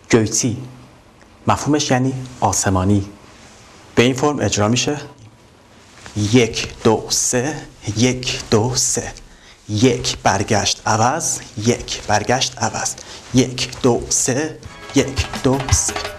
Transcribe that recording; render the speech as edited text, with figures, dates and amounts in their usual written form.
گویتی مفهومش یعنی آسمانی. به این فرم اجرا میشه 1 2 3 1 2 3 1 برگشت عوض 1 برگشت عوض 1 2 3 1 2 3